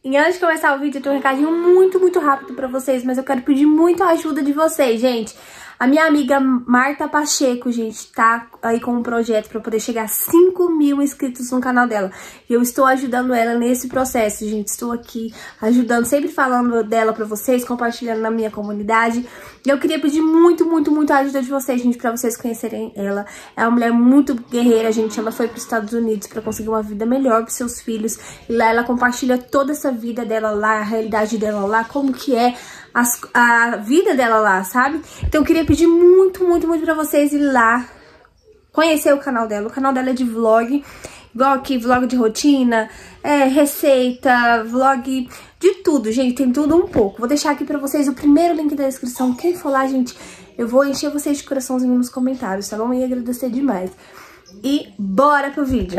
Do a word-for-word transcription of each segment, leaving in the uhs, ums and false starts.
E antes de começar o vídeo, eu tenho um recadinho muito, muito rápido pra vocês, mas eu quero pedir muito a ajuda de vocês, gente. A minha amiga Marta Pacheco, gente, tá aí com um projeto pra poder chegar a cinco mil inscritos no canal dela. E eu estou ajudando ela nesse processo, gente. Estou aqui ajudando, sempre falando dela pra vocês, compartilhando na minha comunidade. E eu queria pedir muito, muito, muito a ajuda de vocês, gente, pra vocês conhecerem ela. É uma mulher muito guerreira, gente. Ela foi pros Estados Unidos pra conseguir uma vida melhor pros seus filhos. E lá ela compartilha toda essa vida dela lá, a realidade dela lá, como que é As, a vida dela lá, sabe? Então eu queria pedir muito, muito, muito pra vocês ir lá conhecer o canal dela. O canal dela é de vlog, igual aqui, vlog de rotina, é, receita, vlog de tudo, gente. Tem tudo um pouco. Vou deixar aqui pra vocês o primeiro link da descrição. Quem for lá, gente, eu vou encher vocês de coraçãozinho nos comentários, tá bom? E agradecer demais. E bora pro vídeo.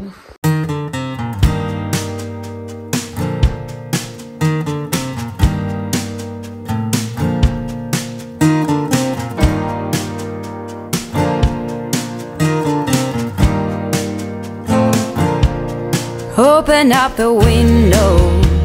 Open up the window,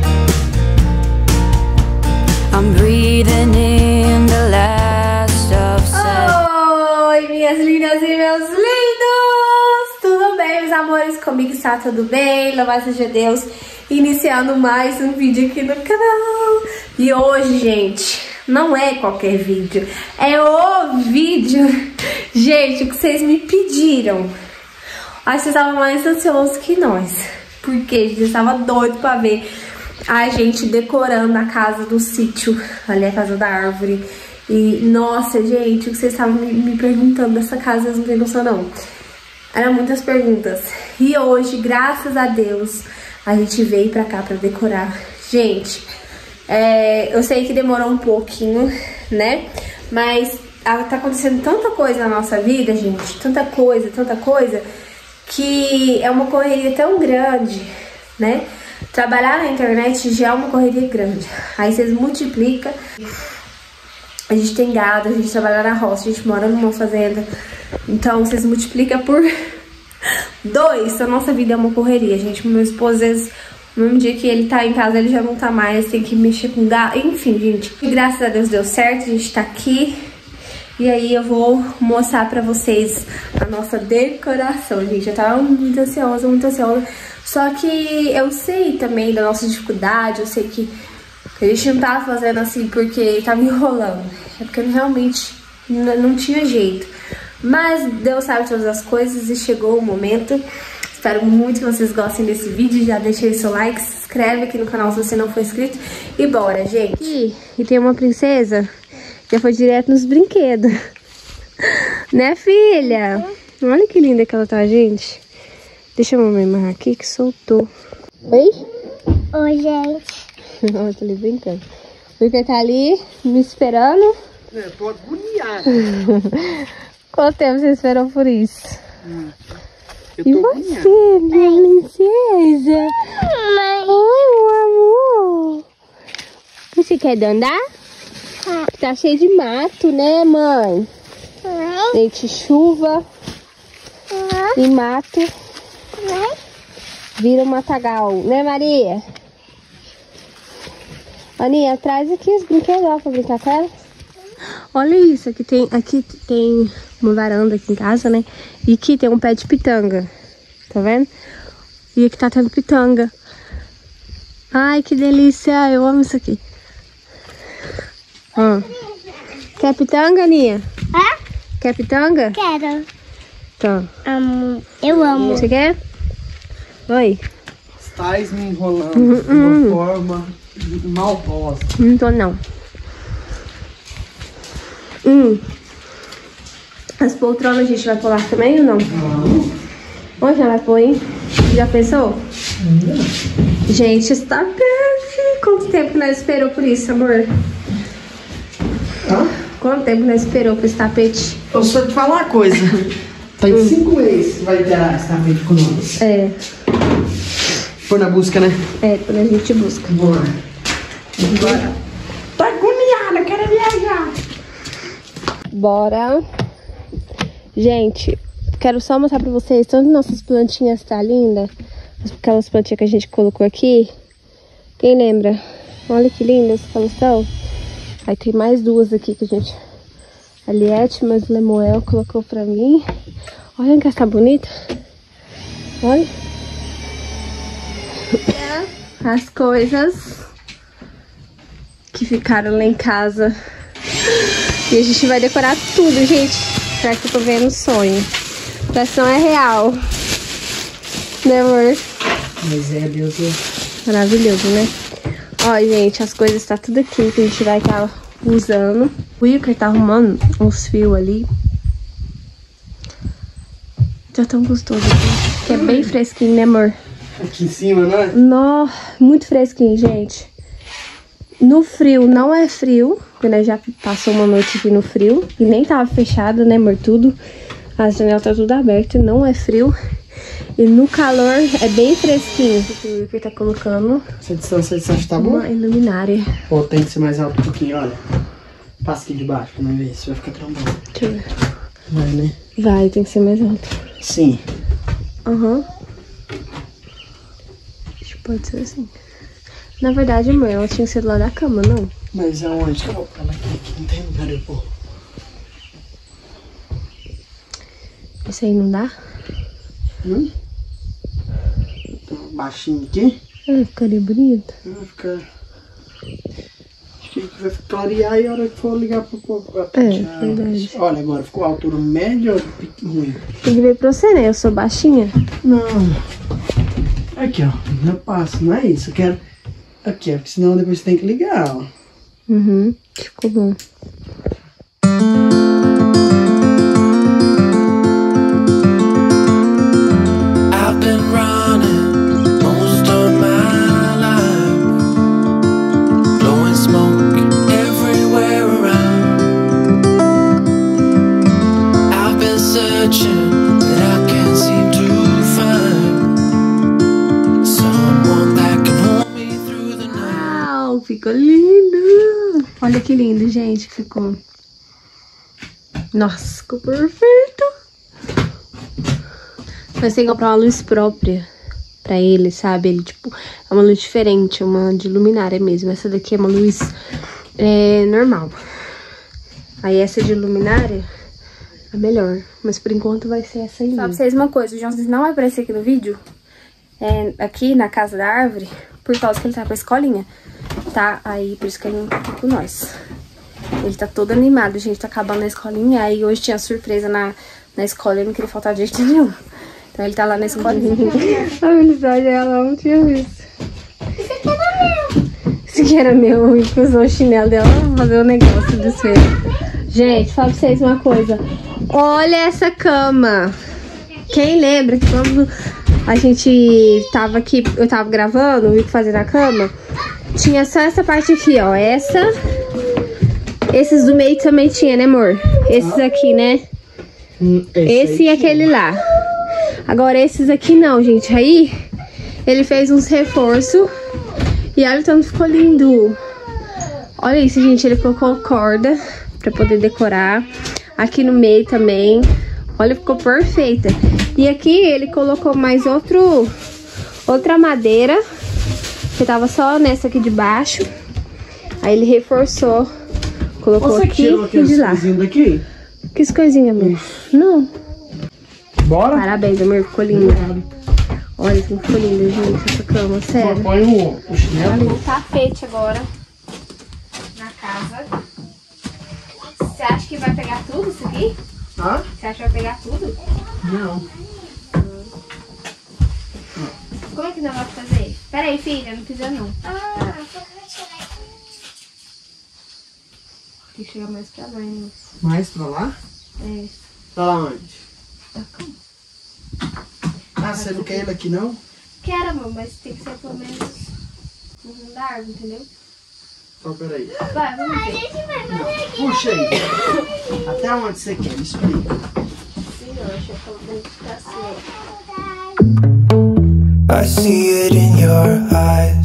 I'm breathing in the last of sun. Oi, minhas lindas e meus lindos! Tudo bem, meus amores? Comigo está tudo bem, louvado seja Deus. Iniciando mais um vídeo aqui no canal. E hoje, gente, não é qualquer vídeo, é o vídeo, gente, que vocês me pediram. Acho que vocês estavam mais ansiosos que nós. Porque a gente estava doido pra ver a gente decorando a casa do sítio, ali a casa da árvore. E, nossa, gente, o que vocês estavam me, me perguntando dessa casa, vocês não tem noção, não. Eram muitas perguntas. E hoje, graças a Deus, a gente veio pra cá pra decorar. Gente, é, eu sei que demorou um pouquinho, né? Mas tá acontecendo tanta coisa na nossa vida, gente. Tanta coisa, tanta coisa, que é uma correria tão grande, né? Trabalhar na internet já é uma correria grande. Aí vocês multiplicam. A gente tem gado, a gente trabalha na roça, a gente mora numa fazenda. Então vocês multiplicam por dois. A nossa vida é uma correria, gente. Meu esposo, às vezes, no mesmo dia que ele tá em casa, ele já não tá mais, tem que mexer com gado. Enfim, gente. E graças a Deus deu certo, a gente tá aqui. E aí eu vou mostrar pra vocês a nossa decoração, gente. Eu tava muito ansiosa, muito ansiosa. Só que eu sei também da nossa dificuldade, eu sei que a gente não tava fazendo assim porque tava enrolando. É porque realmente não tinha jeito. Mas Deus sabe todas as coisas e chegou o momento. Espero muito que vocês gostem desse vídeo. Já deixa aí seu like, se inscreve aqui no canal se você não for inscrito. E bora, gente. E, e tem uma princesa... Já foi direto nos brinquedos. Né, filha? Olha que linda que ela tá, gente. Deixa a mamãe amarrar aqui que soltou. Oi? Oi, gente. Olha, tô ali brincando. O Iker tá ali me esperando. É, tô agoniado. Quanto tempo você esperou por isso? Hum. Eu E tô você, minha princesa? Mãe. Oi, meu amor. Você quer andar? Tá cheio de mato, né, mãe? Mãe. Gente, chuva e mato Mãe. vira um matagal, né, Maria? Aninha, traz aqui os brinquedos lá pra brincar com ela. Olha isso, aqui tem, aqui tem uma varanda aqui em casa, né? E aqui tem um pé de pitanga, tá vendo? E aqui tá tendo pitanga. Ai, que delícia, eu amo isso aqui. Hum. Quer pitanga, Aninha? Hã? Quer pitanga? Quero. Então. Amo. Eu amo. Você quer? Oi. Estás me enrolando Uhum, de uma uhum. forma maldosa. Não tô, não. Hum. As poltronas a gente vai pular também ou não? Não. Onde já vai pôr, hein? Já pensou? Não. Gente, está perfeito. Quanto tempo nós esperou por isso, amor? Hã? Quanto tempo nós esperou por esse tapete? Eu só te falar uma coisa. Tem Hum. cinco meses que vai ter esse tapete com nós. É, Foi na busca, né? é, quando a gente busca. Bora. Bora. Tô agoniada, quero viajar. Bora. Gente, quero só mostrar pra vocês, tanto nossas plantinhas tá linda, aquelas plantinhas que a gente colocou aqui, Quem lembra? Olha que linda essa coleção. Aí tem mais duas aqui que a gente... A Liette, mas o Lemuel colocou pra mim. Olha que essa bonita. Olha. As coisas que ficaram lá em casa. E a gente vai decorar tudo, gente. Será que eu tô vendo sonho? A pressão é real. Né, amor? Mas é, Deus é... Maravilhoso, né? Ó, gente, as coisas tá tudo aqui que a gente vai estar tá usando. O Wilker tá arrumando os fios ali. Tá tão gostoso aqui. Que é bem fresquinho, né, amor? Aqui em cima, não é? Nó, muito fresquinho, gente. No frio não é frio, porque nós já passou uma noite aqui no frio. E nem tava fechado, né, amor? Tudo. As janelas tá tudo aberto, não é frio. E no calor é bem fresquinho. O Wilker tá colocando Essa distância, essa distância tá boa? uma iluminária. Ou tem que ser mais alto um pouquinho, olha. Passa aqui de baixo pra não ver se vai ficar trombando. Deixa eu ver. Vai, né? Vai, tem que ser mais alto. Sim. Aham. Uhum. Acho que pode ser assim. Na verdade, amor, ela tinha que ser do lado da cama, não? Mas aonde que eu vou colocar ela aqui? Aqui não tem lugar eu pôr. Esse aí não dá? Hum? Então, baixinho aqui. Ah, ficaria bonito. Vai ficar... Acho que vai clarear e a hora que for ligar pro povo. É, verdade. Olha, agora ficou a altura média ou ruim? Tem que ver pra você, né? Eu sou baixinha. Não. Aqui, ó. Já passa, não é isso. Eu quero... Aqui, ó. Porque senão depois você tem que ligar, ó. Uhum. Ficou bom. Ficou lindo! Olha que lindo, gente, ficou. Nossa, ficou perfeito! Mas tem que comprar uma luz própria pra ele, sabe? Ele, tipo, é uma luz diferente, uma de luminária mesmo. Essa daqui é uma luz é, normal. Aí essa de luminária é melhor. Mas por enquanto vai ser essa aí. Só pra vocês uma coisa, o João não vai aparecer aqui no vídeo. É, aqui na casa da árvore, por causa que ele tá com a escolinha. Tá, aí por isso que ele não tá aqui com nós. Ele tá todo animado, a gente tá acabando na escolinha. Aí hoje tinha surpresa na, na escola, ele não queria faltar de jeito nenhum. Então ele tá lá na escolinha. A felicidade dela, não tinha visto. Esse aqui era meu. Esse aqui era meu, e usou o chinelo dela pra fazer o negócio desse feio. Gente, fala pra vocês uma coisa. Olha essa cama. Quem lembra que quando a gente tava aqui, eu tava gravando, o fazendo a cama, tinha só essa parte aqui, ó. Essa. Esses do meio também tinha, né, amor? Esses aqui, né? Hum, esse esse e aquele lá. Agora, esses aqui não, gente. Aí, ele fez uns reforços. E olha o tanto ficou lindo. Olha isso, gente. Ele colocou corda pra poder decorar. Aqui no meio também. Olha, ficou perfeita. E aqui, ele colocou mais outro... Outra madeira. Que tava só nessa aqui de baixo. Aí ele reforçou. Colocou Você aqui tirou e de lá. daqui? Que coisinha, amor? Não. Bora? Parabéns, amor. Ficou lindo. Olha como ficou lindo, gente. Essa cama, sério. Põe o, o chinelo. Olha o tapete agora. Na casa. Você acha que vai pegar tudo isso aqui? Hã? Você acha que vai pegar tudo? Não. Como é que nós vamos fazer? Pera aí, filha. Não precisa, não. Ah, eu vou tirar. Tem que chegar mais pra lá, hein? Mais pra lá? É. Pra lá onde? Tá calma. Ah, você não quer ele aqui, não? Quero, amor, mas tem que ser pelo menos no fundo da árvore, entendeu? Então, peraí. Vai, vamos A ver. gente vai fazer aqui. Puxa aí. Até onde você quer? Me explica. Sim, eu acho que eu vou ficar assim. I see it in your eyes.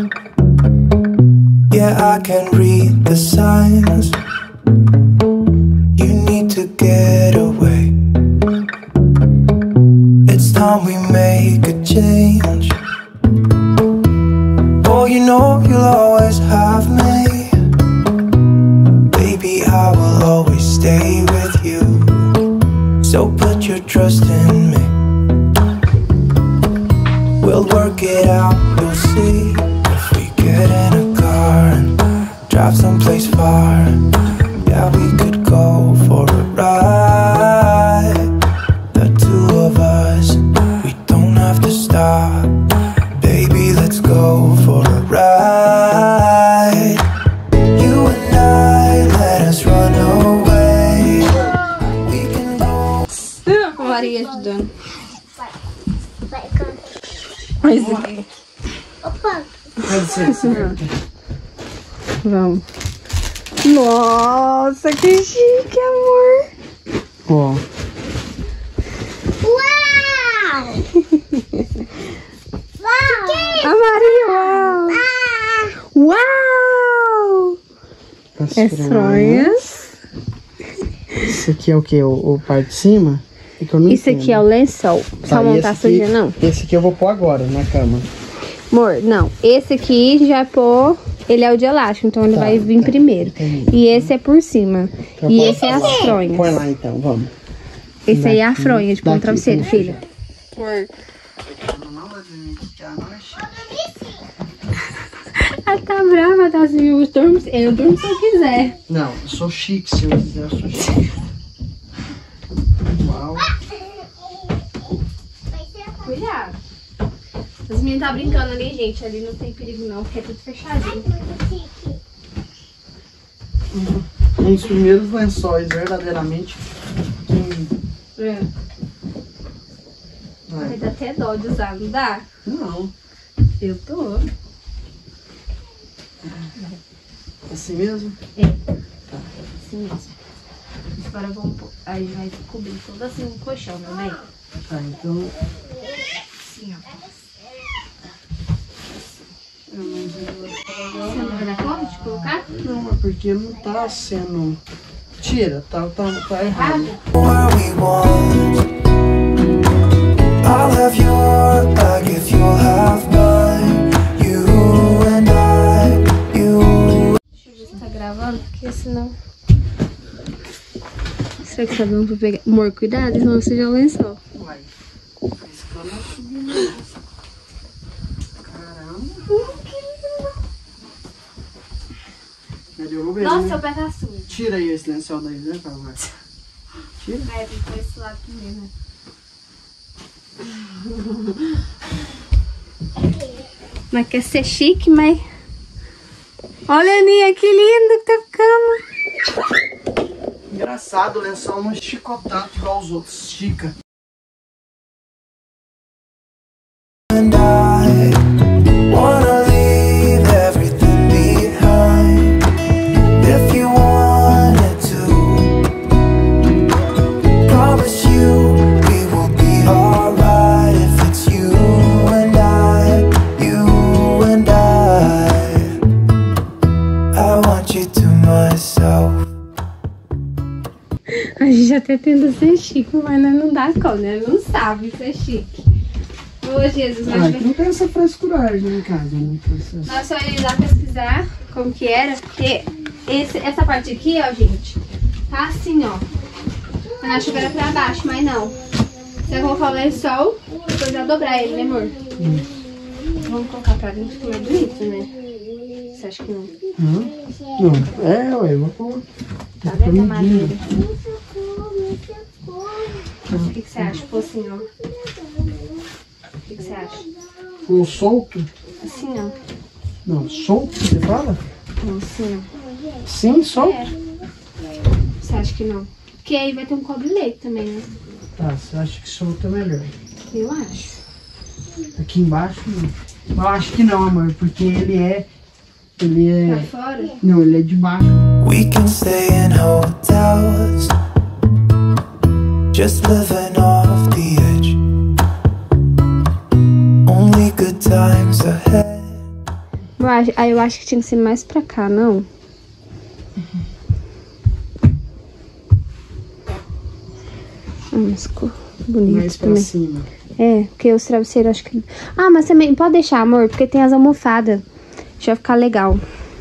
Yeah, I can read the signs. You need to get away. It's time we make a change. Oh, you know you'll always have me. Baby, I will always stay with you. So put your trust in me. We'll work it out, you'll see. If we get in a car and drive someplace far, yeah, we could go for a ride. The two of us, we don't have to stop. Baby, let's go for a ride. You and I, let us run away. We can go. Maria ajudando. Vai, vai, canta. Mas aqui. Opa, Dá licença. Vamos. Nossa, que chique, amor. Ó. uau! Uau! A Maria, uau. Uau! As É fronhas. Isso aqui é o que? O, o parte de cima? É que eu não Isso aqui é o lençol. Só Tá, não e tá esse aqui- suja, não. Esse aqui eu vou pôr agora na cama. Amor, não. Esse aqui já pôr. Ele é o de elástico, então ele Tá, vai vir tá, primeiro. entendi. E esse é por cima. Então E põe- esse é as Põe fronhas. lá então, vamos. Esse aí é a Daqui, fronha de pôr no daqui, travesseiro, então. filha. Ela tá brava, tá assim, eu durmo, eu durmo se eu quiser. Não, eu sou chique, se eu quiser, eu sou chique. Uau. Cuidado. Os meninos tá brincando ali, gente. Ali não tem perigo não, porque é tudo fechadinho. Um dos primeiros lençóis verdadeiramente. É. Vai. Vai dar até dó de usar, não dá? Não, Eu tô. assim mesmo? Assim mesmo. Agora vamos pôr. Aí vai cobrir todo assim o colchão, meu bem. Tá, então. Assim, ó. Eu não sei. Você não vai dar conta de colocar? Não, é porque não tá sendo. Tira, tá, tá, tá errado. Where we want. I'll have your back if you'll have mine. You and I, you. Deixa eu ver se tá gravando, porque senão. Será que tá dando pra pegar? Amor, cuidado, senão você já lençol. Vai. Esse cano não subiu não. Caramba. Cadê o Rubens? Nossa, seu pé tá sujo. Tira aí esse lençol daí, né, Carol? Tira. É, tem que pôr esse lado primeiro, né? Mas quer ser chique, mas... Olha, Aninha, que lindo que tá ficando. Engraçado, o lençol não esticou tanto igual os outros. Estica. And I wanna leave everything behind. If you wanted to, promise you we will be alright. If it's you and I, you and I, I want you to myself. A gente até tenta ser chique, mas nós não dá conta, né? Não sabe ser chique. Ô, Jesus, Ah, nós, aqui não tem essa frescuragem em casa, né? nós só íamos lá pesquisar como que era, porque esse, essa parte aqui, ó, gente, tá assim, ó. Eu achei que era pra baixo, mas não. Você vai colocar o lençol, depois vai dobrar ele, né, amor? Hum. Vamos colocar pra dentro, que é mais bonito, né? Você acha que não? Hã? Não, é, ué, eu vou pôr. Tá vendo a madeira? me socorro, me socorro. O que, que você acha? Pô, assim, ó. O que, que você acha? Um solto? Assim, ó. Não, solto, você fala? Não, assim, ó. Sim, solto. É. Você acha que não? Porque aí vai ter um cobre-leite também, né? Tá, você acha que solto é melhor. Eu acho. Aqui embaixo, não. Eu acho que não, amor, porque ele é... Ele Pra é... fora? Não, ele é de baixo. We can stay in hotels, just living off the edge. Only good times ahead. Eu acho, aí eu acho que tinha que ser mais pra cá, não? Ah, mas ficou bonito Mais pra também. cima. É, porque os travesseiros acho que... Ah, mas também pode deixar, amor, porque tem as almofadas. Já vai ficar legal.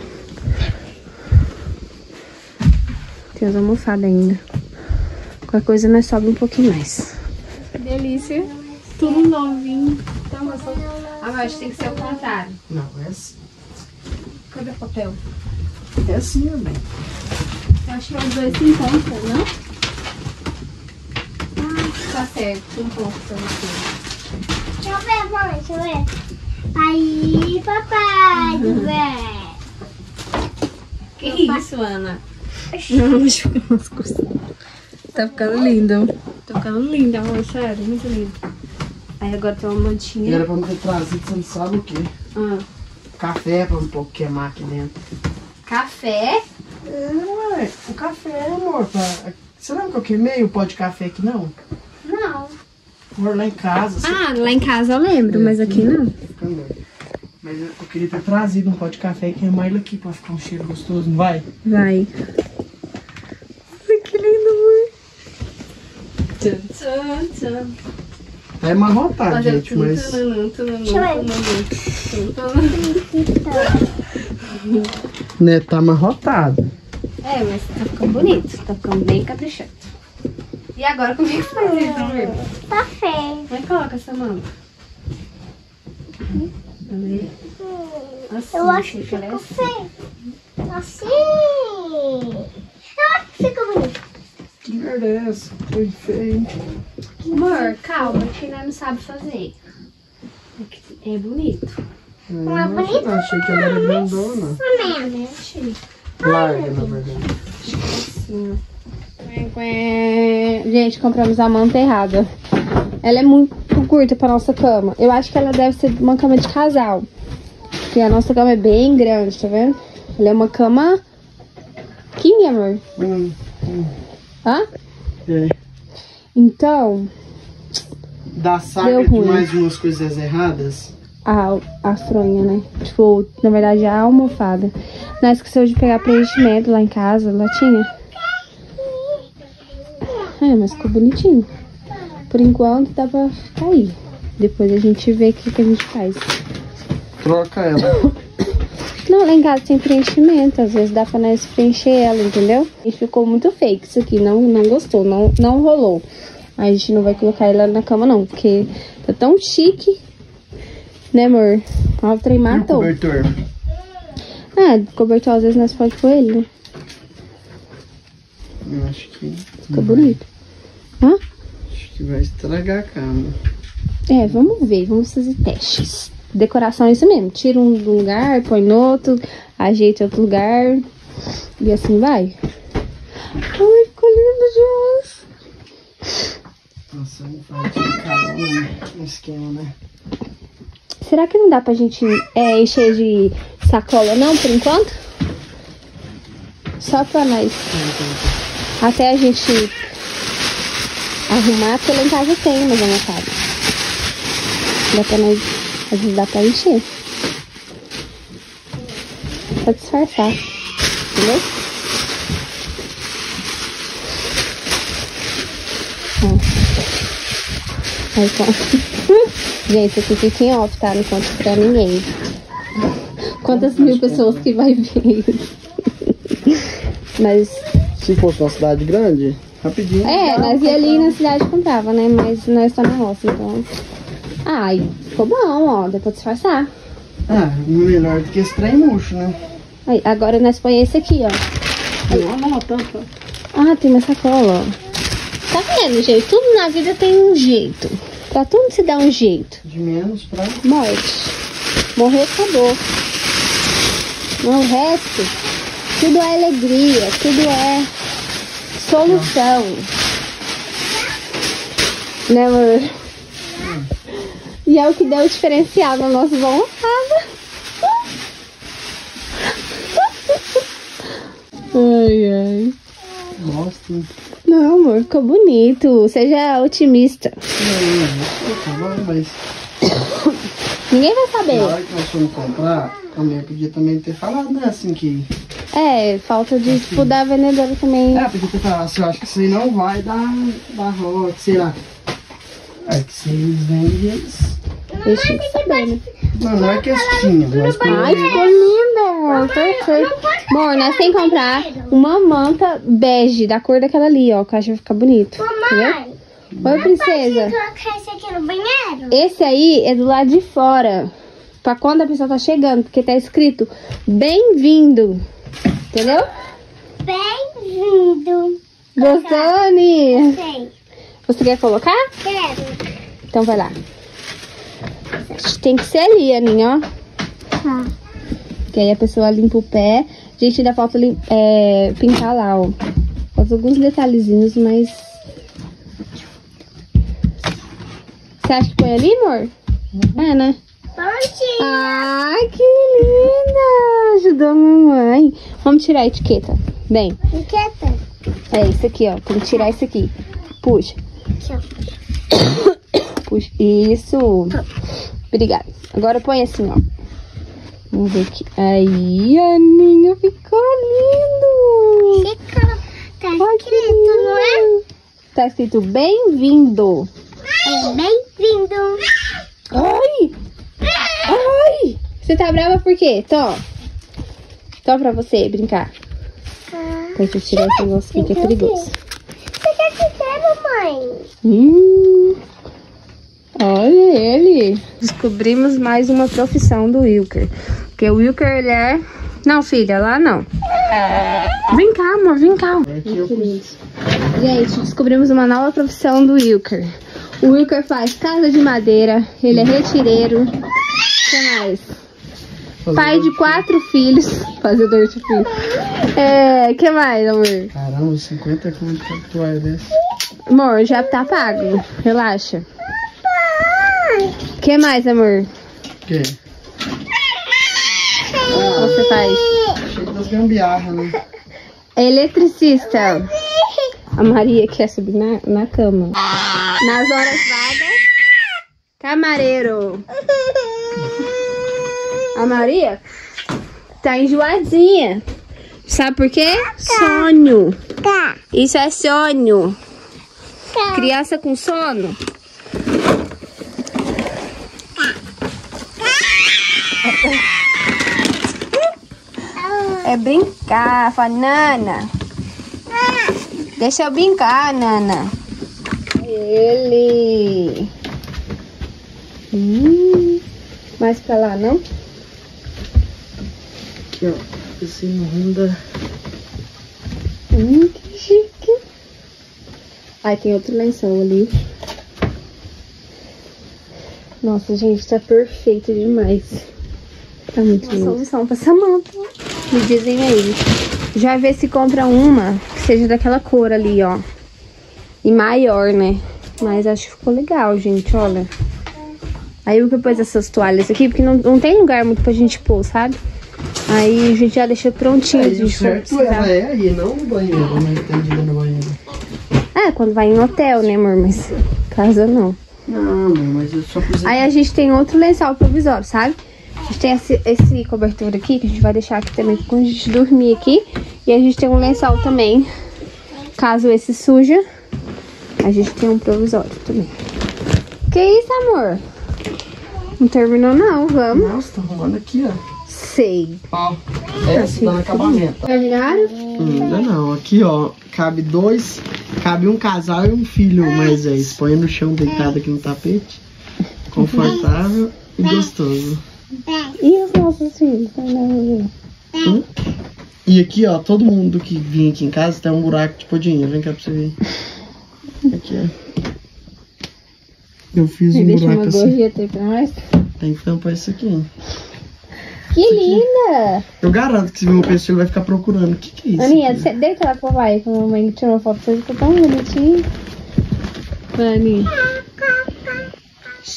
Tem as almofadas ainda. Qualquer coisa nós sobe um pouquinho mais. Que delícia. Tudo novinho. Tá, moça? Ah, mas tem que ser o contrário. Não, é assim. Cadê o papel? É assim também. Eu acho que os dois se encontram, não? Ah, tá certo. Um pouco pra você. Deixa eu ver, mãe, deixa eu ver. Aí, papai, do bem. Que isso, Ana? Não, machucou umas coisas. Tá ficando lindo. Tá ficando lindo, amor. Sério, muito lindo. Aí agora tem uma E mantinha. era pra me ter trazido, você não sabe o quê? Ah. Café pra um pouco queimar aqui dentro. Café? É, ué, o café, amor. Pra... Você lembra que eu queimei o pó de café aqui, não? Não. Por lá em casa. Você... Ah, lá em casa eu lembro, mas aqui não. Também. Mas eu eu queria ter trazido um pó de café e queimar ele aqui pra ficar um cheiro gostoso, não vai? Vai. Ai, que lindo, amor. Tchan, tchan, tchan. Tá amarrotado, Fazer gente, tum, mas... tunanum, tunanum, Deixa eu tunanum, tunanum. Né, tá amarrotado. É, mas tá ficando bonito. Tá ficando bem caprichado. E agora como é que faz isso, amor? Tá feio. Como é que coloca essa manga? Ali. Assim, Eu acho que fica ficou assim. feio. Assim. Eu acho que fica bonito. Que merda é essa? Foi feio. Amor, calma, que nós não sabe fazer. É que é bonito. Não é bonito? Eu achei que ela era grandona. Amém. Larga, na verdade. Assim, ó. Gente, compramos a manta errada. Ela é muito curta pra nossa cama. Eu acho que ela deve ser uma cama de casal. Porque a nossa cama é bem grande, tá vendo? Ela é uma cama king, amor. Hum, hum. Hã? É. Então, Da saga Deu de ruim. mais umas coisas erradas. a, a fronha, né? Tipo, na verdade, a almofada. Nós esqueceu de pegar preenchimento lá em casa. Lá tinha. É, mas ficou bonitinho. Por enquanto dá pra ficar aí. Depois a gente vê o que, que a gente faz. Troca ela. Não, lá em casa tem preenchimento. Às vezes dá pra nós preencher ela, entendeu? E ficou muito fake isso aqui. Não, não gostou, não, não rolou. A gente não vai colocar ela na cama, não. Porque tá tão chique. Né, amor? Ó, o trem E o matou. cobertor? Ah, cobertor às vezes nós pode pôr ele, né? Eu acho que... Fica bonito. Hã? Acho que vai estragar a cama. É, vamos ver, vamos fazer testes. Decoração é isso mesmo. Tira um do lugar, põe no outro, ajeita em outro lugar. E assim vai. Ai, ficou lindo demais. Nossa, não faz de calor no esquema, né? Será que não dá pra gente é, encher de sacola não, por enquanto? Só pra nós. Até a gente arrumar, porque lá em casa tem umas almofadas. Dá pra nós, às vezes dá pra encher. Pra disfarçar, entendeu? Ó. Aí, então. Gente, isso aqui fica em off, tá? Não conta pra ninguém. Quantas mil pessoas que vai ver isso? Mas... Se fosse uma cidade grande, rapidinho. É, nós ia ali na cidade e comprava, né? Mas nós estamos na roça, então... Ai, ficou bom, ó. Deu pra disfarçar. Ah, melhor do que esse trem murcho, né? Aí, agora nós põe esse aqui, ó. Não, não, tampa. Ah, tem uma sacola, ó. Tá vendo, gente? Tudo na vida tem um jeito. Pra tudo se dá um jeito. De menos pra... Morte. Morrer, acabou. Não, o resto, tudo é alegria, tudo é solução. Né, amor? Hum. E é o que deu o diferencial na nossa almofada. Ai, ai. Gosto. Não, amor, ficou bonito. Seja otimista. Não, não, não, mas... Ninguém vai Na saber. hora que nós fomos comprar, também podia também ter falado, né? Assim que... É, falta de, tipo, da vendedora também. É, podia ter falado assim, eu acho que isso aí não vai dar, dar rock, sei lá. É que se eles vendem, eles... Eles tinham que saber, né? Não, não é questinha, mas... Ai, ficou linda, amor. Perfeito. Amor, nós temos que comprar uma manta bege, da cor daquela ali, ó, que eu acho que vai ficar bonito. Mamãe, Oi, princesa. colocar esse aqui no banheiro? Esse aí é do lado de fora, pra quando a pessoa tá chegando, porque tá escrito bem-vindo. Entendeu? Bem-vindo. Gostou, Aninha? Sei. Você quer colocar? Quero. Então vai lá. Tem que ser ali, Aninha, ó. Tá. Que aí a pessoa limpa o pé. Gente, ainda falta é, pintar lá, ó. Falta alguns detalhezinhos, mas... Você acha que põe ali, amor? É, né? Prontinho. Ai, que linda! Ajudou a mamãe. Vamos tirar a etiqueta. Bem, Etiqueta. é isso aqui, ó. Tem que tirar isso aqui. Puxa. Aqui, ó. Puxa. Isso. Obrigada. Agora põe assim, ó. Vamos ver aqui. Aí, Aninha, ficou lindo. Fica. Tá Ai, que escrito, não é? lindo. Tá escrito bem-vindo. É bem-vindo. Ai! Ai! Você tá brava por quê? Tó. Tó pra você brincar. Deixa eu tirar esse negócio aqui que é perigoso. Você quer que quer, mamãe? Hum, olha ele. Descobrimos mais uma profissão do Wilker. Porque o Wilker, ele é... Não, filha, lá não. Vem cá, amor, vem cá. Gente, descobrimos uma nova profissão do Wilker. O Wilker faz casa de madeira, ele é retireiro. O que mais? Pai de quatro filhos. Fazedor de filhos. É, o que mais, amor? Caramba, cinquenta conto pra toalha dessa. Amor, já tá pago. Relaxa. O que mais, amor? O quê? Você faz? Cheio das gambiarras, né? Eletricista. A Maria quer subir na, na cama. Nas horas vagas, camareiro. A Maria tá enjoadinha. Sabe por quê? Sonho. Isso é sonho. Criança com sono. É brincar, fala, Nana. Deixa eu brincar, Nana. Ele. Hum, mais pra lá, não? Aqui, ó. Esse Honda. Hum, que chique. Ai, tem outro lençol ali. Nossa, gente, tá perfeito demais. Tá muito lindo. Uma solução pra Samanta. Me dizem aí. Já vê se compra uma que seja daquela cor ali, ó. E maior, né? Mas acho que ficou legal, gente, olha. Aí eu vou pôr essas toalhas aqui, porque não, não tem lugar muito pra gente pôr, sabe? Aí a gente já deixa prontinho. É, a gente o certo é, é aí, não no banheiro, né? Que tem de ir no banheiro. É, quando vai em hotel, né, amor? Mas casa não. Não, mas eu só pus Aí a gente tem outro lençol provisório, sabe? A gente tem esse, esse cobertor aqui, que a gente vai deixar aqui também quando a gente dormir aqui. E a gente tem um lençol também, caso esse suja. A gente tem um provisório também. Que isso, amor? Não terminou não, vamos. Nossa, tá arrumando aqui, ó. Sei. Ó, essa tá no acabamento. Terminaram? Ainda não, aqui ó, cabe dois, cabe um casal e um filho mais velho. Põe no chão deitado aqui no tapete, confortável e gostoso. E os nossos filhos? Hum? E aqui ó, todo mundo que vinha aqui em casa tem um buraco de podinha, vem cá pra você ver. Aqui ó. Eu fiz um Deixa buraco uma assim. gorjeta aí pra nós. Tem que tampar isso aqui. Que linda! Eu garanto que se vir uma pessoa ele vai ficar procurando. O que que é isso? Aninha, aqui? você deita lá pro papai, que a mamãe tirou uma foto pra você, ficou tão bonitinho. Aninha. X!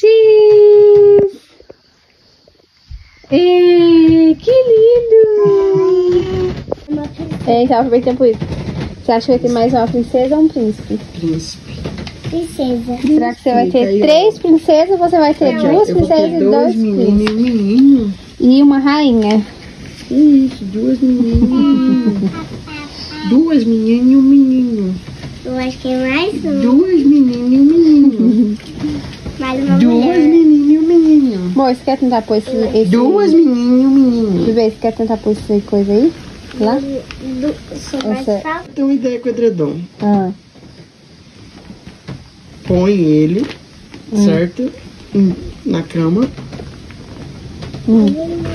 E, que lindo! É, tava aproveitando por isso. Você acha que vai ter mais uma princesa ou um príncipe? Príncipe. Princesa. Será que você vai ter Aí, ó. três princesas ou você vai ter Aqui, ó, duas eu vou ter princesas e dois dois meninos príncipes? e um menino. E uma rainha. Isso, duas menininhas. Duas meninas e um menino. Eu acho que é mais um. Duas meninas e um menino. Mais uma Duas mulher. meninas e um menino. Amor, você quer tentar pôr esse... esse... Duas menininhas e um menino. Bebê, você quer tentar pôr essa coisa aí? Lá? Essa... Tem uma ideia com o edredom. Ah. Põe ele, Hum. certo? Hum, Na cama. Hum.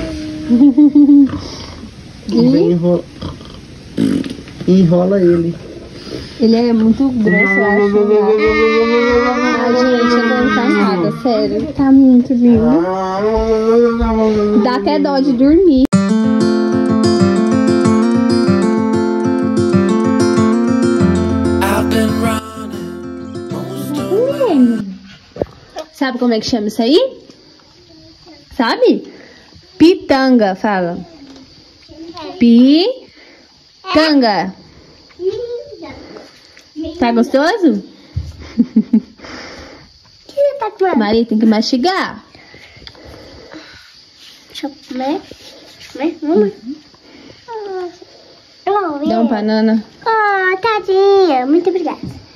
E vem enrola... enrola ele. Ele é muito grosso, eu acho. Ai, gente, eu tô encantada, sério. Tá muito lindo. Dá até dó de dormir. Sabe como é que chama isso aí? Sabe? Pitanga, fala. Pitanga. Tá gostoso? Maria, tem que mastigar. Deixa eu comer. Comer? Vamos. Oh, Dá um banana. Oh, tadinha. Muito obrigada.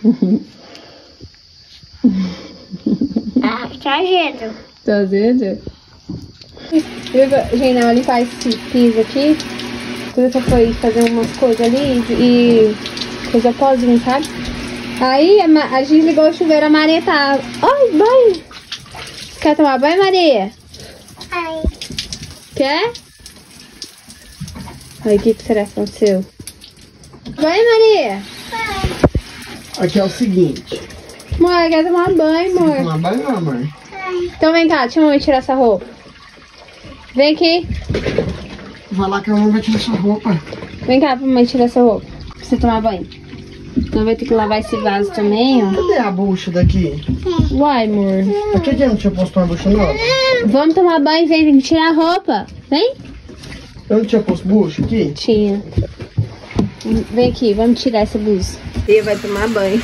Ah, exagero. Tá vendo? Gente, não, ele faz piso aqui. Quando eu fui fazer umas coisas ali e coisa pozinha, sabe? Aí a, Ma- a gente ligou o chuveiro, a Maria tá... Ai, banho! Quer tomar banho, Maria? Ai. Quer? Ai, o que, que será que aconteceu? Banho, Maria! Aqui é o seguinte. Amor, quer tomar banho, amor? Tomar banho, não, amor? Então vem cá, deixa a mamãe tirar essa roupa. Vem aqui. Vai lá que a mamãe vai tirar sua roupa. Vem cá pra mamãe tirar essa roupa. Pra você tomar banho. Então vai ter que lavar esse vaso também, ó. Cadê a bucha daqui? Uai, amor. Por que que não tinha posto uma bucha nova? Vamos tomar banho, vem, tem que tirar a roupa. Vem? Eu não tinha posto bucha aqui? Tinha. Vem aqui, vamos tirar essa blusa. E vai tomar banho.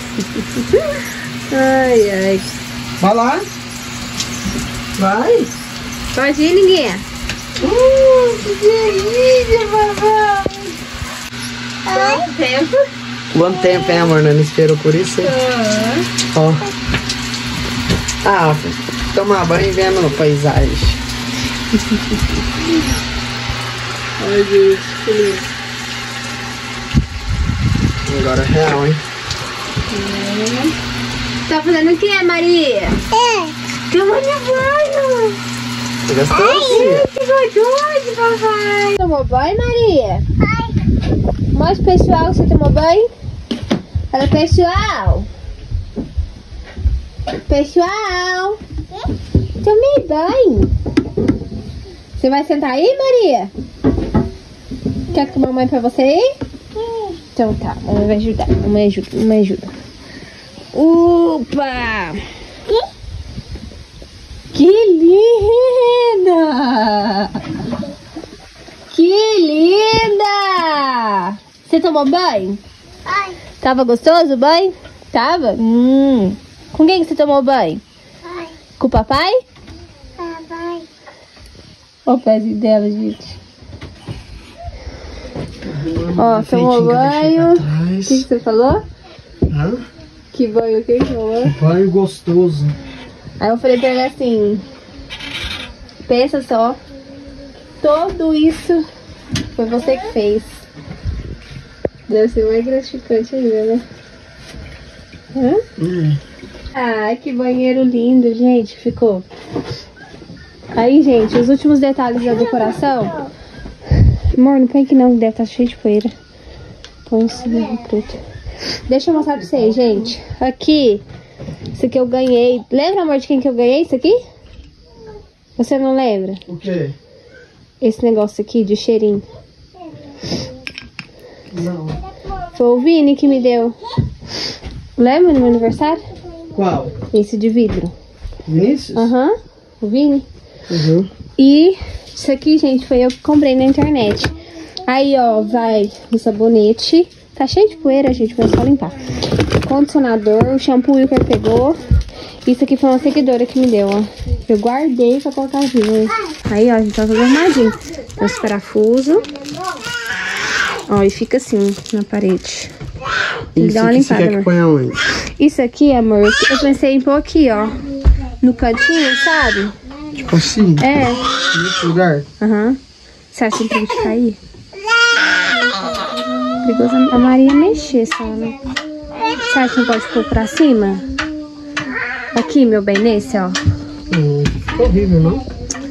Ai, ai. Vai lá. Vai. Pode ir, ninguém. Uh, que delícia, papai. Quanto tempo? Quanto tempo, hein, amor? Não esperou por isso? Ó. Ah, tomar banho vendo paisagem. Ai, gente, que lindo. Agora é real, hein? Tá fazendo o que, Maria? É. Tomando banho. Você gostou? Ai, que gostoso, papai. Tomou banho, Maria? Mostra pro pessoal que você tomou banho. Fala, pessoal. Pessoal. Tomei banho. Você vai sentar aí, Maria? Quer que a mamãe pra você ir? Então tá, a mamãe vai ajudar. A mamãe ajuda, a mamãe ajuda. Opa! Que linda! Que linda! Você tomou banho? Ai. Tava gostoso o banho? Tava? Hum. Com quem que você tomou banho? Ai. Com o papai? Papai. Olha o pezinho dela, gente. Ó, tomou banho. O que, que você falou? Hã? Que banho o que que falou? Banho gostoso. Aí eu falei pra ele assim, pensa só, tudo isso foi você que fez. Deve ser mais gratificante ainda, né? Hã? Hum. Ai, que banheiro lindo, gente, ficou. Aí, gente, os últimos detalhes da decoração. Amor, não põe aqui não, deve estar cheio de poeira. Põe esse preto. Deixa eu mostrar pra vocês, gente. Aqui, isso aqui eu ganhei. Lembra, amor, de quem que eu ganhei isso aqui? Você não lembra? O quê? Esse negócio aqui de cheirinho. Não. Foi o Vini que me deu. Lembra no meu aniversário? Qual? Esse de vidro. Vinícius? Aham, o Vini. Uhum. E isso aqui, gente, foi eu que comprei na internet. Aí, ó, vai o sabonete. Tá cheio de poeira, gente, vou só limpar. Condicionador, o shampoo que ele pegou. Isso aqui foi uma seguidora que me deu, ó. Eu guardei pra colocar aqui, né? Aí, ó, a gente tá todo armadinho. Tem os parafusos. Ó, e fica assim, na parede. Tem que Isso dar uma aqui você limpada, quer que amor. ponha onde? Isso aqui, amor, eu pensei em pôr aqui, ó. No cantinho, sabe? Tipo assim? É. Nesse lugar? Aham. Uhum. Você acha que tem que cair? Perigoso a Maria mexer só, né? Você acha que não pode pôr pra cima? Aqui, meu bem, nesse, ó. Hum, ficou horrível, não?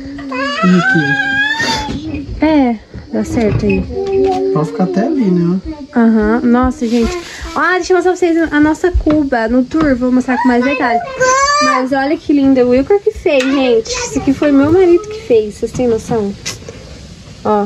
E aqui? É, dá certo aí. Pode ficar até ali, né? Aham, uhum. Nossa, gente. Ah, deixa eu mostrar pra vocês a nossa cuba no tour. Vou mostrar com mais detalhes. Mas olha que linda. O Wilker que fez, gente. Isso aqui foi meu marido que fez. Vocês têm noção? Ó.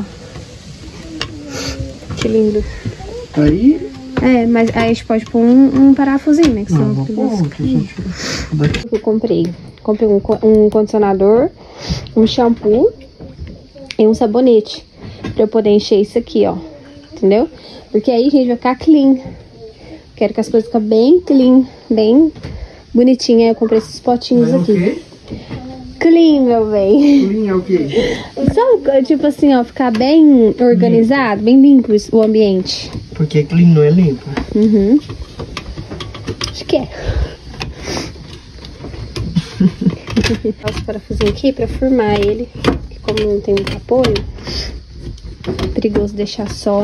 Que lindo. Aí... É, mas aí a gente pode pôr um, um parafusinho, né? Que não, senão vou pôr, gente... Eu comprei. Comprei um, um condicionador, um shampoo e um sabonete. Pra eu poder encher isso aqui, ó. Entendeu? Porque aí, gente, vai ficar clean. Quero que as coisas fiquem bem clean, bem bonitinha. Eu comprei esses potinhos vai aqui. O quê? Clean, meu bem. Clean é o quê? Sabe, tipo assim, ó, ficar bem organizado, bem limpo o ambiente. Porque clean não é limpo. Uhum. Acho que é. Os parafusinhos aqui pra firmar ele. Porque como não tem muito apoio, é perigoso deixar só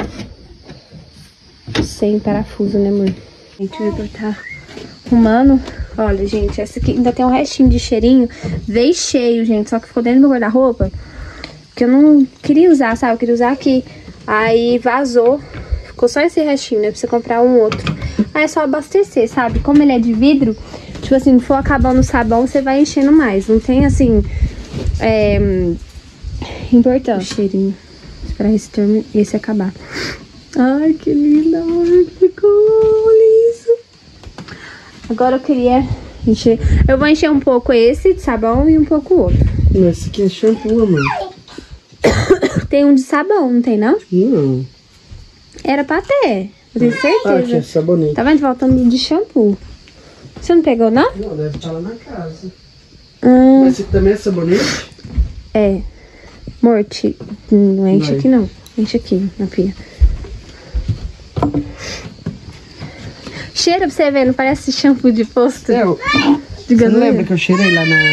sem parafuso, né, amor? Gente, o Igor tá arrumando. Olha, gente, essa aqui ainda tem um restinho de cheirinho. Veio cheio, gente, só que ficou dentro do meu guarda-roupa. Que eu não queria usar, sabe? Eu queria usar aqui. Aí vazou. Ficou só esse restinho, né? Pra você comprar um outro. Aí é só abastecer, sabe? Como ele é de vidro, tipo assim, for acabando o sabão, você vai enchendo mais. Não tem, assim, é... importante. O cheirinho. Esperar esse, termo, esse acabar. Ai, que linda, amor. Ficou liso. Agora eu queria encher... Eu vou encher um pouco esse de sabão e um pouco o outro. Esse aqui é shampoo, amor. Tem um de sabão, não tem, não? Não. Era pra ter. Eu tenho certeza. Ah, aqui é sabonete. Tá vendo? Faltando de shampoo. Você não pegou, não? Não, deve estar lá na casa. Hum, Mas esse aqui também é sabonete? é. Morte. Não enche Vai. aqui, não. Enche aqui, na pia. Cheira pra você ver, não parece shampoo de posto? É, eu... De Você não gasolina? lembra que eu cheirei lá na...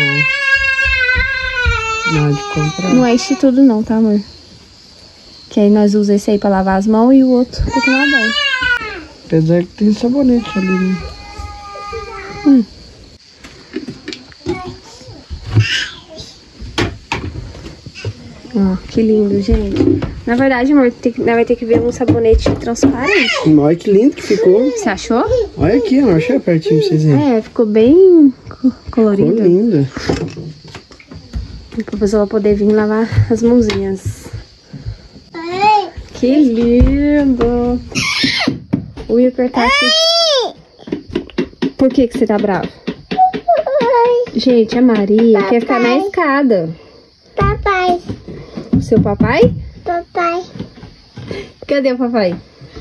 na hora de comprar? Não enche tudo não, tá, amor? Que aí nós usamos esse aí pra lavar as mãos e o outro pra tomar banho. Apesar que tem sabonete ali, né? Hum. Ó, que lindo, gente. Na verdade, amor, tem que, nós vai ter que ver um sabonete transparente. Olha que lindo que ficou. Você achou? Olha aqui, amor. Deixa eu pertinho pra vocês verem. É, ficou bem co- colorido. Ficou linda. Depois eu vou poder vir lavar as mãozinhas. Que lindo! O Wilker tá aqui. Por que que você tá bravo? Gente, a Maria quer ficar na escada. Papai, O seu papai? papai. Cadê o papai?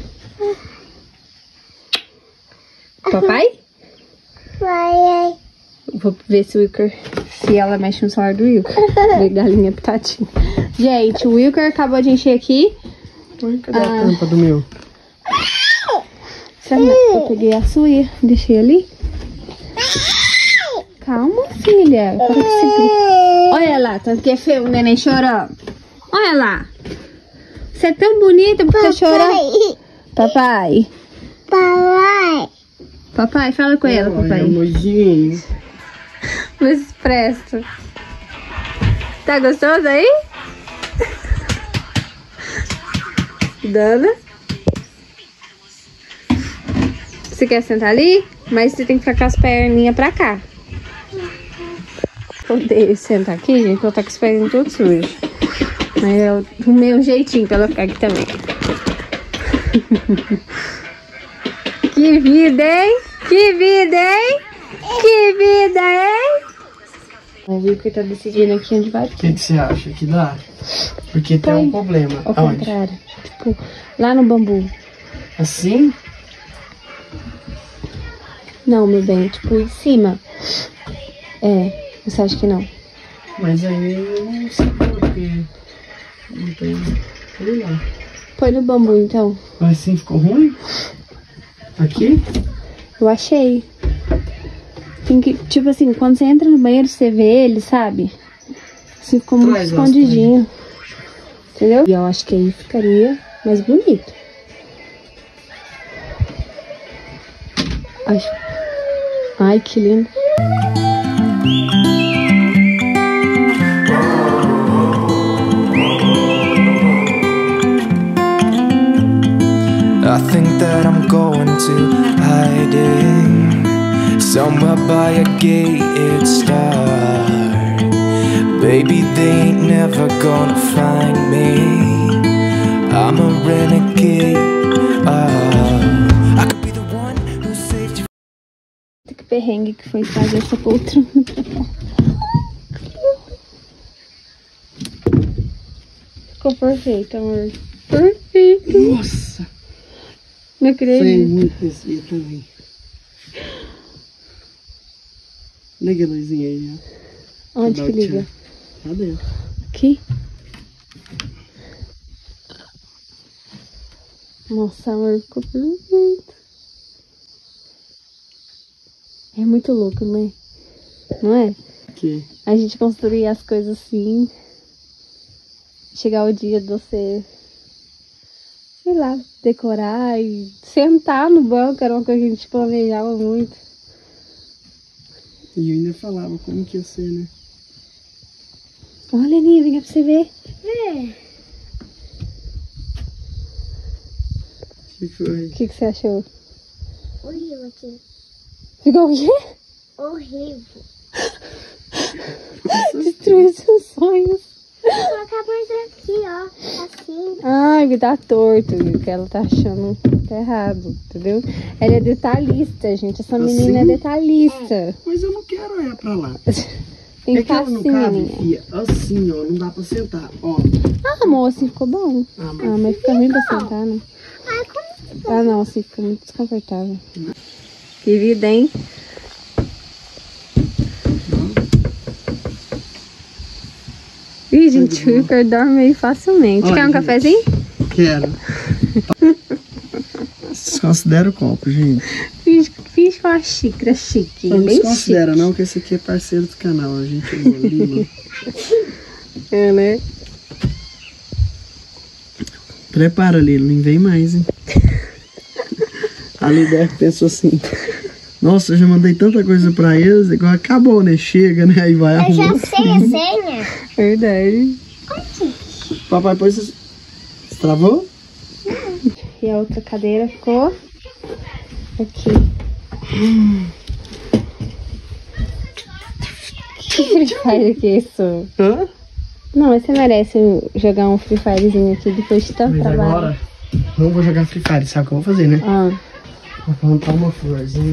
Papai? Vai, Vou ver se o Wilker, se ela mexe no celular do Wilker. Ver galinha pitatinha. Gente, o Wilker acabou de encher aqui. Olha, cadê a Ah. tampa do meu? Será que eu peguei a sua e deixei ali? Calma, filha. Para que você grita. Olha lá, tanto que é feio o neném chorando. Olha lá. Você é tão bonita porque tá chorando. Papai. papai. Papai, fala com ela, Olha, papai. amorzinho. Mas presta. Tá gostoso aí? Dana. Você quer sentar ali? Mas você tem que ficar com as perninhas pra cá. Poder sentar aqui, gente, eu tô com as perninhas tudo sujas. Mas eu arrumei um jeitinho pra ela ficar aqui também. Que vida, hein? Que vida, hein? Que vida, hein? O Wilker tá decidindo aqui onde vai. O que, que você acha que dá? Porque tem Põe um problema. Ao Aonde? contrário. Tipo, lá no bambu. Assim? Não, meu bem, tipo, em cima. É, você acha que não? Mas aí eu não sei porque não tem. Sei lá. Põe no bambu, então. Mas assim ficou ruim? Aqui? Eu achei. Tem que, tipo assim, quando você entra no banheiro, você vê ele, sabe? Assim ficou muito Traz elas escondidinho. Entendeu? E eu acho que aí ficaria mais bonito. Ai, Ai que lindo. I think that I'm going to hiding somewhere by a gated star. Baby, they ain't never gonna find me. I'm a renegade. Oh, I could be the one who saved you. Que perrengue que foi fazer essa poltrona. Ficou perfeito, amor. Perfeito. Nossa! Não acredito. Sei muito desse dia também. Liga a luzinha aí, ó. Onde que liga? Tá dentro. Aqui? Nossa, amor, ficou perfeito. É muito louco, né? Não é? Que? A gente construir as coisas assim. Chegar o dia de você, sei lá, decorar e sentar no banco. Era uma coisa que a gente planejava muito. E eu ainda falava como que ia ser, né? Olha, Aninha, vem cá pra você ver. É. O que foi? O que, que você achou? Horrível aqui. Ficou o quê? Horrível. Destruiu seus sonhos. Vou colocar mais aqui, ó. Assim. Ai, que tá torto, o que ela tá achando tá errado, entendeu? Ela é detalhista, gente. Essa menina Assim? é detalhista. Mas eu não quero olhar pra lá. Tem que É que ficar ela não assim, cabe, menina. filha. Assim, ó. Não dá pra sentar, ó. Ah, amor, assim ficou bom. Ah, mas- Ah, mas fica ruim pra sentar, né? Ai, como... Ah, não, assim fica muito desconfortável. Que vida, hein? Ih, gente, o Ricker dorme meio facilmente. Olha, Quer um gente. cafezinho? Quero. Vocês consideram o copo, gente? Fiz, fiz com a xícara chique, Não bem desconsidera não, que esse aqui é parceiro do canal. A gente é Lima. chique. É, né? Prepara, Lilo, não vem mais, hein? A Lider pensou assim: nossa, eu já mandei tanta coisa pra eles, igual acabou, né? Chega, né? Aí vai Eu já arrumando. sei a senha. Verdade. Papai, depois você... você travou? E a outra cadeira ficou aqui. Que Free Fire que é isso? Hã? Não, mas você merece jogar um Free Firezinho aqui depois de tanto Mas trabalho. agora, não vou jogar Free Fire, sabe o que eu vou fazer, né? Ah, Vou plantar uma florzinha.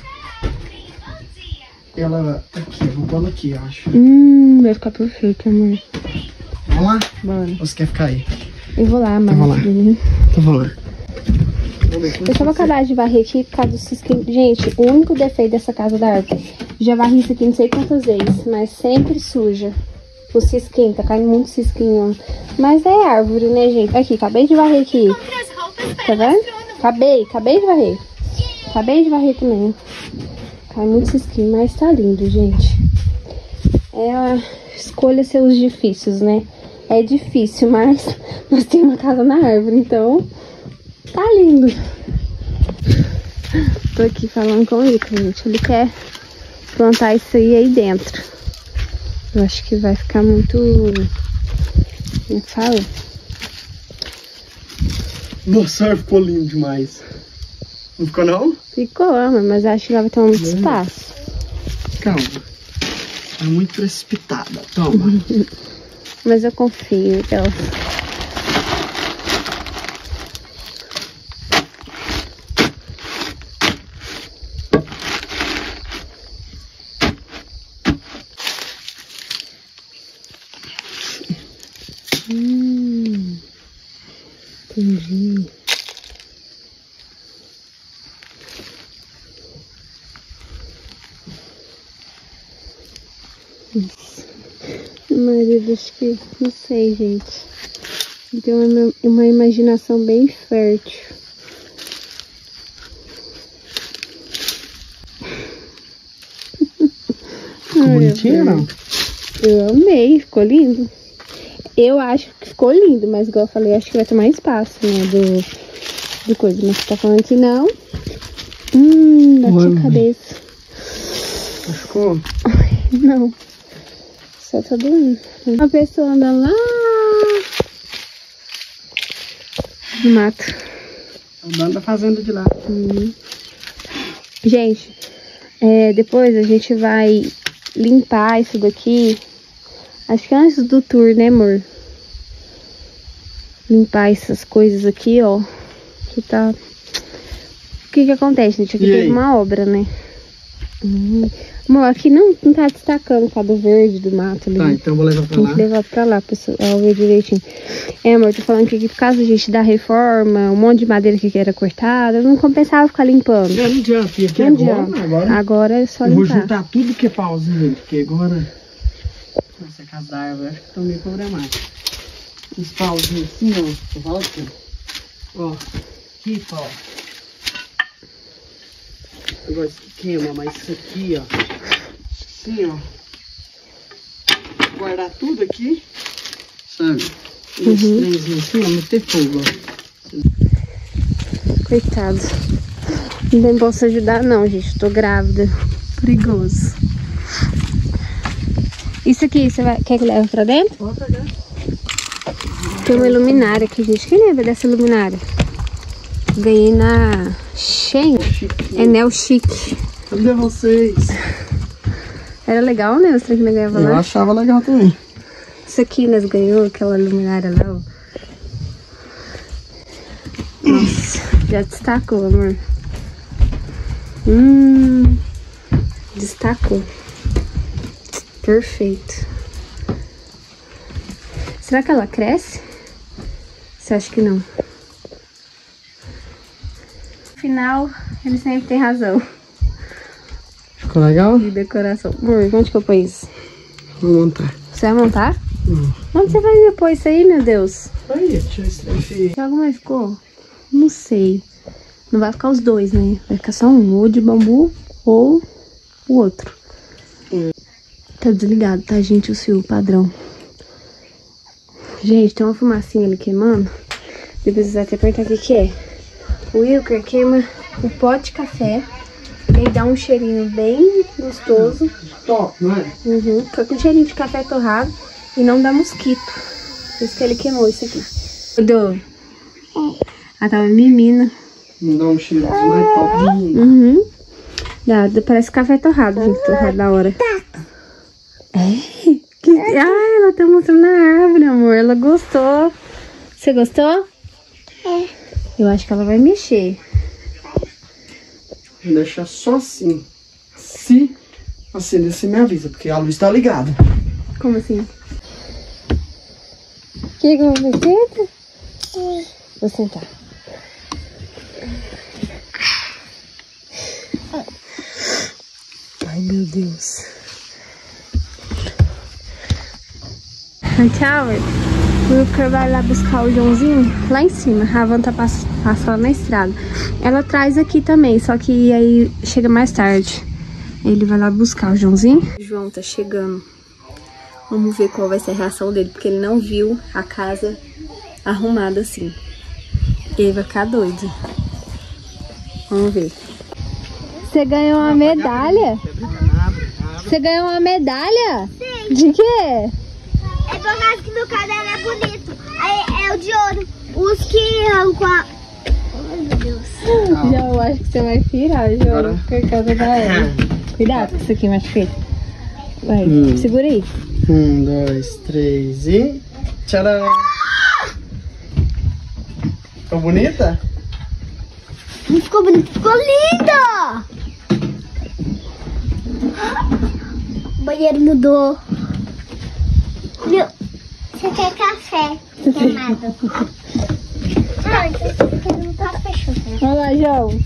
Ela aqui, vou pôr ela aqui, eu acho. hum, vai ficar perfeito, amor. Vamos lá? Bora. Ou você quer ficar aí? Eu vou lá, Então, vamos lá. amor. Então vamos lá. Vamos ver como Eu só vou você- acabar de varrer aqui por causa do cisquinho. Gente, o único defeito dessa casa da árvore. Já varri isso aqui não sei quantas vezes, mas sempre suja. O cisquinho, tá caindo muito cisquinho. Mas é árvore, né, gente? Aqui, acabei de varrer aqui. Tá vendo? Acabei, acabei de varrer. Acabei de varrer também. Cai muito cisquinho, mas tá lindo, gente. É a escolha seus difíceis, né? É difícil, mas nós temos uma casa na árvore, então tá lindo. Tô aqui falando com o Ica, gente. Ele quer plantar isso aí aí dentro. Eu acho que vai ficar muito... Como fala? Nossa, ficou lindo demais. Não ficou não? Ficou, mas acho que lá vai ter muito espaço. Calma. Tá muito precipitada. Toma. Mas eu confio, então. Hum, entendi. Marido, acho que, não sei, gente. Tem uma, uma imaginação bem fértil. Ficou bonitinho ou não? Eu amei, ficou lindo. Eu acho que ficou lindo, mas igual eu falei, acho que vai ter mais espaço, né, do, do coisa. Mas você tá falando que não. Hum, bati a cabeça. Ficou? Não. Só tá doendo. Uma pessoa anda lá no mato. Andando da fazenda de lá. Hum. Gente, é, depois a gente vai limpar isso daqui. Acho que antes do tour, né, amor? Limpar essas coisas aqui, ó. Que tá... O que que acontece, gente? Aqui teve uma obra, né? Hum. Amor, aqui não, não tá destacando por causa do verde do mato ali. Tá, então eu vou levar pra lá. Tem que levar pra lá, pessoal. Ó, ver direitinho. É, amor, tô falando que aqui por causa, gente, da reforma, um monte de madeira que era cortada, não compensava ficar limpando. Não, não adianta. E aqui Não agora, adianta. agora, Agora é só eu vou limpar. juntar tudo que é pauzinho, gente, porque agora... Nossa, a casa da árvore, acho que estão meio problemáticos. Uns pauzinhos assim, ó. Eu falo aqui, ó. Ó, aqui, pau. Eu gosto que queima, mas isso aqui, ó. Assim, ó. Guardar tudo aqui, sabe? E os Uhum. trenzinhos assim, ó, meter fogo, ó. Coitado. Não tem posso ajudar não, gente. Tô grávida. Perigoso. Isso aqui, você vai... quer que leve pra dentro? Pode pegar. Tem uma luminária aqui, gente. Quem lembra dessa luminária? Ganhei na Shein. É Neo Chique. Cadê vocês? Era legal, né? Os trem que nós ganhava Eu lá. achava legal também. Isso aqui nós ganhou, aquela luminária lá, ó. Nossa, já destacou, amor. Hum, destacou. Perfeito. Será que ela cresce? Você acha que não? No final, ele sempre tem razão. Ficou legal? De decoração. Amor, onde que eu ponho isso? Vou montar. Você vai montar? Hum. Onde você vai pôr isso aí, meu Deus? Aí, deixa eu estrefer. Que algo mais ficou? Não sei. Não vai ficar os dois, né? Vai ficar só um, ou de bambu ou o outro. Hum. Tá desligado, tá, gente? O fio padrão. Gente, tem uma fumacinha ali queimando. Depois você vai até apertar o que que é. O Wilker queima o pó de café. Ele dá um cheirinho bem gostoso. Top, não é? Uhum. Fica com cheirinho de café torrado e não dá mosquito. Por isso que ele queimou isso aqui. Cuidou? Ah, tava mimina. Não dá um cheiro mais top. Uhum. Dá, parece café torrado, gente. Torrado da hora. É? Que... Ai, ela tá mostrando na árvore, amor. Ela gostou. Você gostou? É. Eu acho que ela vai mexer. Vou deixar só assim. Se acender, você me avisa, porque a luz tá ligada. Como assim? Quer que eu vou ver? Vou sentar. Ai, meu Deus. Tchau. O Wilker vai lá buscar o Joãozinho lá em cima. A Van tá pass passando na estrada. Ela traz aqui também, só que aí chega mais tarde. Ele vai lá buscar o Joãozinho. O João tá chegando. Vamos ver qual vai ser a reação dele, porque ele não viu a casa arrumada assim. Ele vai ficar doido. Vamos ver. Você ganhou uma medalha? Você ganhou uma medalha? Sim. De quê? É por causa que meu caderno é bonito. Aí é o de ouro. Os que arrancam a... Ai, meu Deus. Já eu acho que você vai virar, João. Agora. Por causa da ela. Cuidado com isso aqui, mais feio. Vai, Hum. segura aí. Um, dois, três e... Tcharam! Ficou bonita? Não ficou bonito, ficou lindo! O banheiro mudou. Meu, você quer café queimado? Não, então você não tá fechando. Olha lá, João.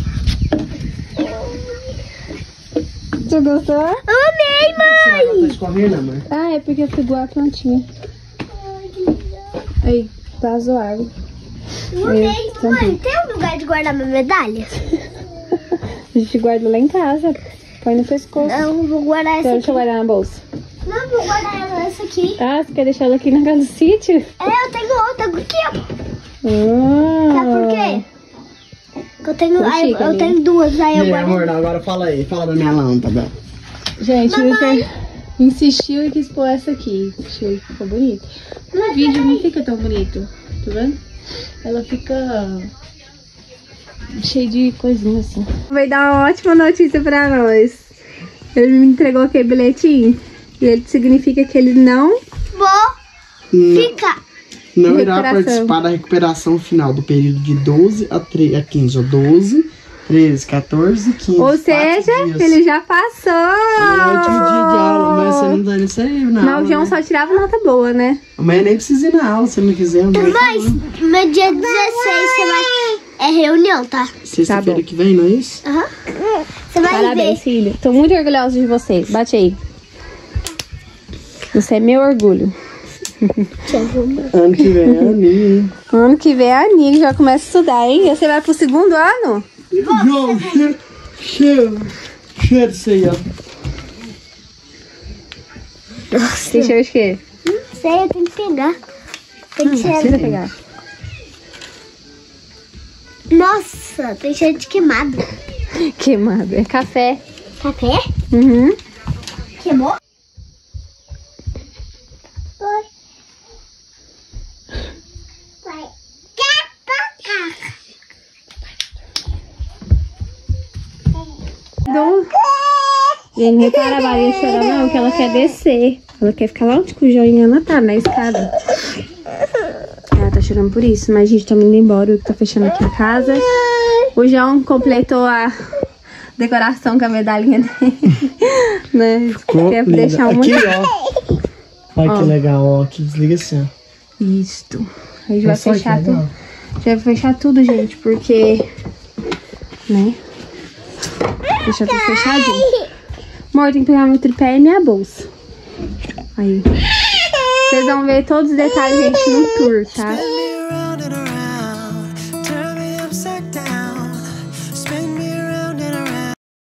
Você gostou? Amei, mãe! Tá escorrendo, mãe? Ah, é porque pegou a plantinha. Aí, vazou água. Amei, tá mãe. Tem um lugar de guardar minha medalha? A gente guarda lá em casa. Põe no pescoço. Não, vou guardar essa Então, aqui. deixa eu guardar na bolsa. Não, vou guardar ela essa aqui. Ah, você quer deixar ela aqui na casa do sítio? É, eu tenho outra aqui, ó. Ah. Sabe por quê? Eu tenho, Tô aí, chique, eu amiga. tenho duas, aí eu E aí, guardo. amor, agora fala aí, fala da minha lâmpada. Gente, o Wilker insistiu e quis pôr essa aqui. Achei que ficou bonito. No vídeo não fica tão bonito, tá vendo? Ela fica cheia de coisinhas assim. Vai dar uma ótima notícia pra nós. Ele me entregou aquele bilhetinho e ele significa que ele não... Vou Não, ficar. não irá Recuperação. participar da recuperação final do período de doze a quinze, ou doze, treze, quatorze, quinze. Ou seja, ele já passou. Amanhã é o último dia de aula, mas você não tá nem saindo na Não, aula, o João né? só tirava nota boa, né? Amanhã nem precisa ir na aula, se não quiser. amanhã tá Mas bom. no dia dezesseis você vai... É reunião, tá? Sexta-feira Tá bom. que vem, não é isso? Aham. Você vai Parabéns, ver. filho. Tô muito orgulhosa de você. Bate aí. Você é meu orgulho. Ano que vem é Aninha, hein? Ano que vem a Aninha já começa a estudar, hein? E você vai pro segundo ano? João, cheiro, cheiro, cheiro isso aí, ó. Tem cheiro de quê? Não sei, eu tenho que pegar. Tem que Precisa ser... pegar. Nossa, tem cheiro de queimado. Queimado. É café. Café? Uhum. Queimou? Oi. Vai. Do... Gente, não repara a Maria chorar não, que ela quer descer. Ela quer ficar lá onde que o Joinha tá, na escada. Ela tá chorando por isso, mas a gente tá indo embora, o que tá fechando aqui a casa. O João completou a decoração com a medalhinha dele. Né? Quer linda. deixar um Aqui, muito... ó. Olha que legal, ó. Aqui desliga assim, ó. Isto. A gente vai Nossa, fechar que tudo. legal. A gente vai fechar tudo, gente, porque... Né? Deixa tudo fechadinho. Amor, tem que pegar meu tripé e minha bolsa. Aí. Vocês vão ver todos os detalhes, gente, no tour, tá?